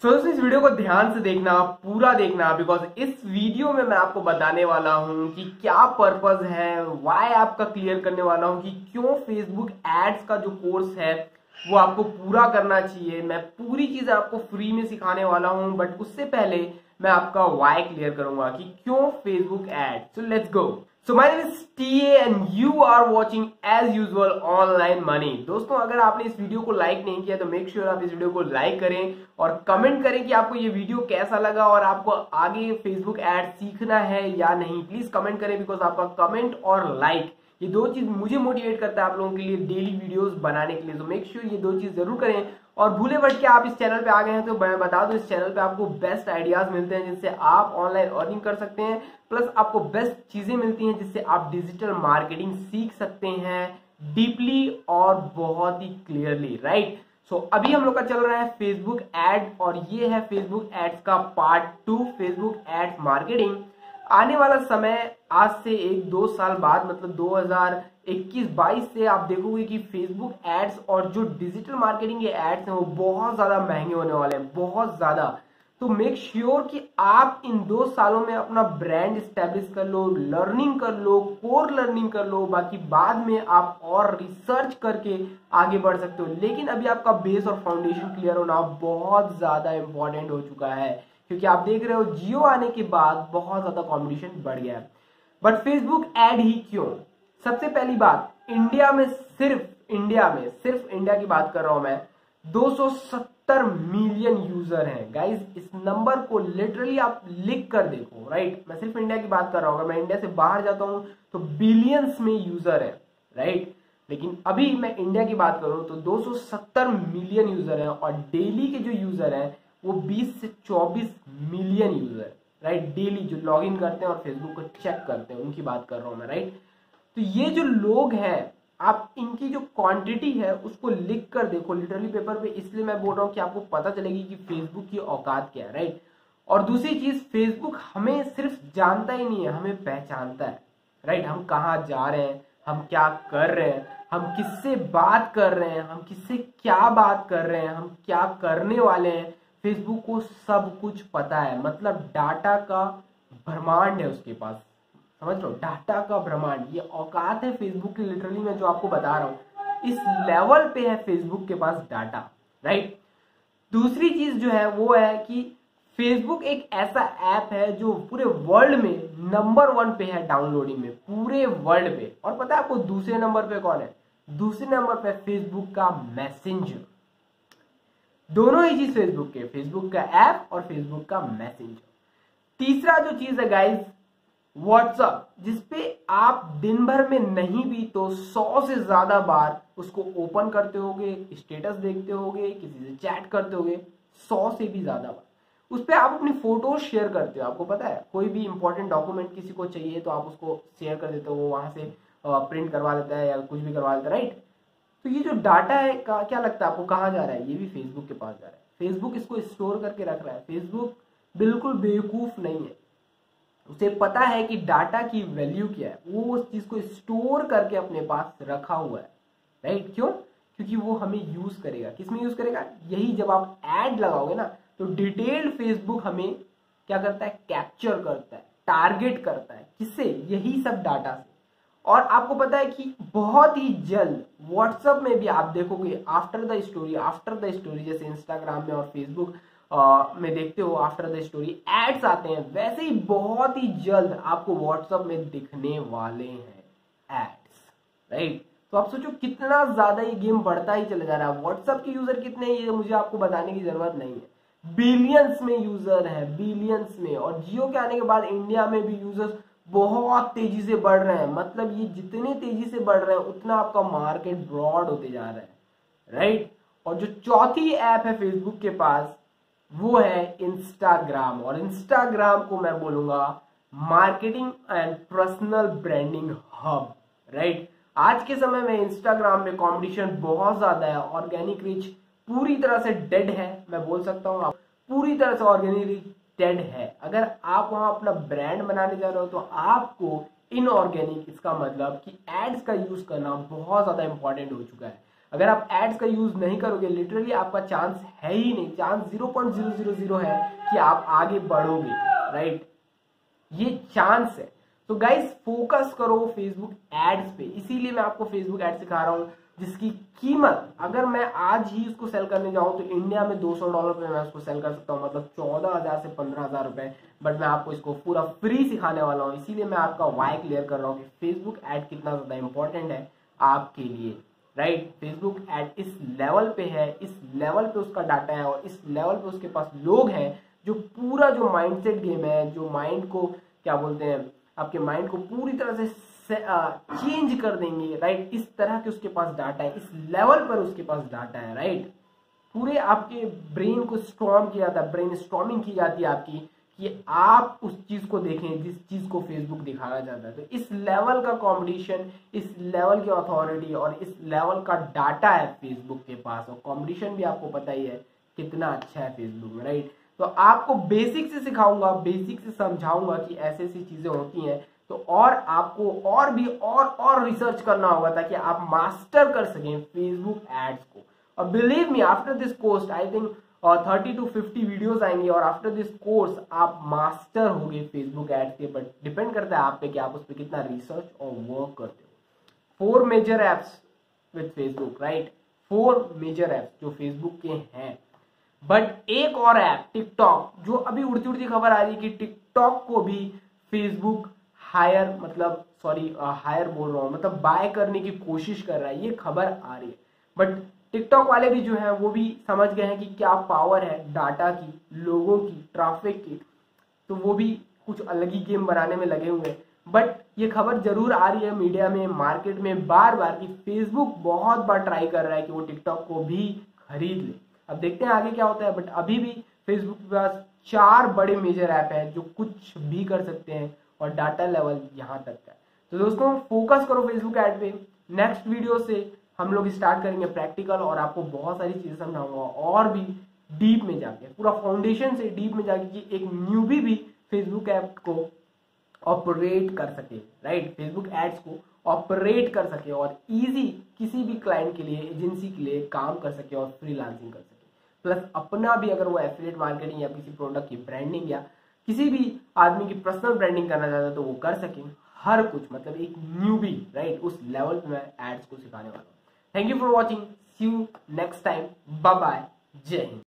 दोस्तों इस वीडियो को ध्यान से देखना, पूरा देखना, बिकॉज इस वीडियो में मैं आपको बताने वाला हूं कि क्या पर्पस है, वाई आपका क्लियर करने वाला हूं कि क्यों फेसबुक एड्स का जो कोर्स है वो आपको पूरा करना चाहिए। मैं पूरी चीजें आपको फ्री में सिखाने वाला हूं, बट उससे पहले मैं आपका वाई क्लियर करूंगा कि क्यों Facebook ad. So let's go. So my name is TA and you are watching as usual online money. दोस्तों अगर आपने इस वीडियो को लाइक नहीं किया तो मेक श्योर आप इस वीडियो को लाइक करें और कमेंट करें कि आपको ये वीडियो कैसा लगा और आपको आगे फेसबुक एड सीखना है या नहीं। प्लीज कमेंट करें, बिकॉज आपका कमेंट और लाइक ये दो चीज मुझे मोटिवेट करता है आप लोगों के लिए डेली वीडियोस बनाने के लिए। तो मेक श्योर ये दो चीज जरूर करें। और भूले बट के आप इस चैनल पे आ गए हैं तो मैं बता दूं, इस चैनल पे आपको बेस्ट आइडियाज मिलते हैं जिससे आप ऑनलाइन अर्निंग कर सकते हैं, प्लस आपको बेस्ट चीजें मिलती हैं जिससे आप डिजिटल मार्केटिंग सीख सकते हैं डीपली और बहुत ही क्लियरली, राइट। सो अभी हम लोग का चल रहा है फेसबुक एड और ये है फेसबुक एड्स का पार्ट 2, फेसबुक एड्स मार्केटिंग। आने वाला समय आज से 1-2 साल बाद, मतलब 2021-22 से आप देखोगे कि फेसबुक एड्स और जो डिजिटल मार्केटिंग के एड्स हैं वो बहुत ज्यादा महंगे होने वाले हैं, बहुत ज्यादा। तो मेक श्योर कि आप इन 2 सालों में अपना ब्रांड स्टैब्लिश कर लो, लर्निंग कर लो, कोर लर्निंग कर लो, बाकी बाद में आप और रिसर्च करके आगे बढ़ सकते हो। लेकिन अभी आपका बेस और फाउंडेशन क्लियर होना बहुत ज्यादा इंपॉर्टेंट हो चुका है, क्योंकि आप देख रहे हो जियो आने के बाद बहुत ज्यादा कंपटीशन बढ़ गया है। बट फेसबुक एड ही क्यों? सबसे पहली बात, इंडिया में सिर्फ इंडिया की बात कर रहा हूं मैं, 270 मिलियन यूजर हैं। गाइज इस नंबर को लिटरली आप लिख कर देखो, राइट। मैं सिर्फ इंडिया की बात कर रहा हूं, अगर मैं इंडिया से बाहर जाता हूं तो बिलियंस में यूजर है, राइट। लेकिन अभी मैं इंडिया की बात करूं तो 270 मिलियन यूजर है और डेली के जो यूजर हैं वो 20 से 24 मिलियन यूजर, राइट। डेली जो लॉग इन करते हैं और फेसबुक को चेक करते हैं उनकी बात कर रहा हूं मैं, राइट। तो ये जो लोग हैं, आप इनकी जो क्वांटिटी है उसको लिख कर देखो लिटरली पेपर पे। इसलिए मैं बोल रहा हूं कि आपको पता चलेगी कि फेसबुक की औकात क्या है, राइट। और दूसरी चीज, फेसबुक हमें सिर्फ जानता ही नहीं है, हमें पहचानता है, राइट। हम कहाँ जा रहे हैं, हम क्या कर रहे हैं, हम किससे बात कर रहे हैं, हम किससे क्या बात कर रहे हैं, हम क्या करने वाले हैं, फेसबुक को सब कुछ पता है। मतलब डाटा का ब्रह्मांड है उसके पास, समझ लो, डाटा का ब्रह्मांड। ये औकात है फेसबुक की लिटरली, मैं जो आपको बता रहा हूं इस लेवल पे है फेसबुक के पास डाटा, राइट। दूसरी चीज जो है वो है कि फेसबुक एक ऐसा ऐप है जो पूरे वर्ल्ड में नंबर 1 पे है डाउनलोडिंग में, पूरे वर्ल्ड पे। और पता है आपको दूसरे नंबर पे कौन है? दूसरे नंबर पे फेसबुक का मैसेंजर। दोनों ही चीज फेसबुक के, फेसबुक का ऐप और फेसबुक का मैसेंजर। तीसरा जो चीज है गाइज, व्हाट्सएप, जिसपे आप दिन भर में नहीं भी तो 100 से ज्यादा बार उसको ओपन करते होगे, स्टेटस देखते होगे, किसी से चैट करते होगे, 100 से भी ज्यादा बार। उस पर आप अपनी फोटो शेयर करते हो। आपको पता है कोई भी इंपॉर्टेंट डॉक्यूमेंट किसी को चाहिए तो आप उसको शेयर कर देते हो, वो वहां से प्रिंट करवा लेता है या कुछ भी करवा लेता है, राइट। तो ये जो डाटा है क्या लगता है आपको कहाँ जा रहा है? ये भी फेसबुक के पास जा रहा है। फेसबुक इसको स्टोर करके रख रहा है। फेसबुक बिल्कुल बेवकूफ नहीं है, उसे पता है कि डाटा की वैल्यू क्या है, वो उस चीज को स्टोर करके अपने पास रखा हुआ है, राइट। क्यों? क्योंकि वो हमें यूज करेगा। किसमें यूज करेगा? यही जब आप एड लगाओगे ना तो डिटेल्ड फेसबुक हमें क्या करता है? कैप्चर करता है, टारगेट करता है। किससे? यही सब डाटा से। और आपको पता है कि बहुत ही जल्द व्हाट्सएप में भी आप देखोगे आफ्टर द स्टोरी, जैसे इंस्टाग्राम में और फेसबुक में देखते हो आफ्टर द स्टोरी एड्स आते हैं, वैसे ही बहुत ही जल्द आपको व्हाट्सएप में दिखने वाले हैं एड्स, राइट। तो आप सोचो कितना ज्यादा ये गेम बढ़ता ही चला जा रहा है। व्हाट्सएप के यूजर कितने हैं ये मुझे आपको बताने की जरूरत नहीं है, बिलियंस में यूजर है, बिलियंस में। और जियो के आने के बाद इंडिया में भी यूजर्स बहुत तेजी से बढ़ रहे हैं। मतलब ये जितने तेजी से बढ़ रहे हैं उतना आपका मार्केट ब्रॉड होते जा रहा है, राइट। और जो चौथी ऐप है फेसबुक के पास वो है इंस्टाग्राम। और इंस्टाग्राम को मैं बोलूंगा marketing and personal branding hub, right. आज के समय में इंस्टाग्राम में कंपटीशन बहुत ज्यादा है, ऑर्गेनिक रीच पूरी तरह से डेड है, मैं बोल सकता हूं आप पूरी तरह से ऑर्गेनिक रीच डेड है। अगर आप वहां अपना ब्रांड बनाने जा रहे हो तो आपको इनऑर्गेनिक, इसका मतलब कि एड्स का यूज करना बहुत ज्यादा इंपॉर्टेंट हो चुका है। अगर आप एड्स का यूज नहीं करोगे, लिटरली आपका चांस है ही नहीं, चांस 0.000 है कि आप आगे बढ़ोगे, राइट? ये चांस है। तो गाइस फोकस करो फेसबुक एड्स पे, इसीलिए मैं आपको फेसबुक एड सिखा रहा हूँ, जिसकी कीमत अगर मैं आज ही इसको सेल करने जाऊं तो इंडिया में $200 पे मैं इसको सेल कर सकता हूं, मतलब 14,000 से 15,000 रुपए। बट मैं आपको इसको पूरा फ्री सिखाने वाला हूं, इसीलिए मैं आपका वाई क्लियर कर रहा हूं कि फेसबुक एड कितना ज्यादा इंपॉर्टेंट है आपके लिए, राइट? फेसबुक एड इस लेवल पे है, इस लेवल पे उसका डाटा है और इस लेवल पे उसके पास लोग हैं जो पूरा जो माइंडसेट गेम है, जो माइंड को क्या बोलते हैं, आपके माइंड को पूरी तरह से चेंज कर देंगे, राइट? इस तरह के उसके पास डाटा है, इस लेवल पर उसके पास डाटा है, राइट? पूरे आपके ब्रेन को स्ट्रॉन्ग किया जाता है, ब्रेन स्ट्रॉमिंग की जाती है आपकी, कि आप उस चीज को देखें जिस चीज को फेसबुक दिखाना चाहता है। तो इस लेवल का कंपटीशन, इस लेवल की अथॉरिटी और इस लेवल का डाटा है फेसबुक के पास, और कंपटीशन भी आपको पता ही है कितना अच्छा है फेसबुक में, राइट? तो आपको बेसिक से सिखाऊंगा, बेसिक से समझाऊंगा कि ऐसी ऐसी चीजें होती हैं। तो और आपको और भी और रिसर्च करना होगा ताकि आप मास्टर कर सकें फेसबुक एड्स को। और believe me, after this course I think 30 to 50 videos आएंगे और आफ्टर दिस कोर्स आप मास्टर होंगे फेसबुक एड्स के। बट डिपेंड करता है आप पे कि आप उस पर कितना रिसर्च और वर्क करते हो। 4 major apps with Facebook, right? 4 major apps जो फेसबुक के हैं। बट एक और ऐप टिकटॉक, जो अभी उड़ती उड़ती खबर आ रही है कि टिकटॉक को भी फेसबुक हायर बोल रहा हूँ, मतलब बाय करने की कोशिश कर रहा है, ये खबर आ रही है। बट टिकटॉक वाले भी जो है वो भी समझ गए हैं कि क्या पावर है डाटा की, लोगों की, ट्रैफिक की, तो वो भी कुछ अलग ही गेम बनाने में लगे हुए हैं। बट ये खबर जरूर आ रही है मीडिया में, मार्केट में बार बार, कि फेसबुक बहुत बार ट्राई कर रहा है कि वो टिकटॉक को भी खरीद ले। अब देखते हैं आगे क्या होता है। बट अभी भी फेसबुक के पास 4 बड़े मेजर ऐप हैं जो कुछ भी कर सकते हैं और डाटा लेवल यहाँ तक है। तो दोस्तों फोकस करो फेसबुक ऐड पे। नेक्स्ट वीडियो से हम लोग स्टार्ट करेंगे प्रैक्टिकल, और आपको बहुत सारी चीजें समझाऊंगा और भी डीप में जाके, पूरा फाउंडेशन से डीप में जाके, कि एक न्यूबी भी फेसबुक ऐप को ऑपरेट कर सके, राइट? फेसबुक एड्स को ऑपरेट कर सके और इजी किसी भी क्लाइंट के लिए, एजेंसी के लिए काम कर सके और फ्रीलांसिंग कर सके। प्लस अपना भी अगर वो एफिलिएट मार्केटिंग या किसी प्रोडक्ट की ब्रांडिंग या किसी भी आदमी की पर्सनल ब्रांडिंग करना चाहता है तो वो कर सके। हर कुछ, मतलब एक न्यूबी, राइट? उस लेवल पे मैं एड्स को सिखाने वाला हूँ। Thank you for watching, see you next time, bye bye, जय हिंद।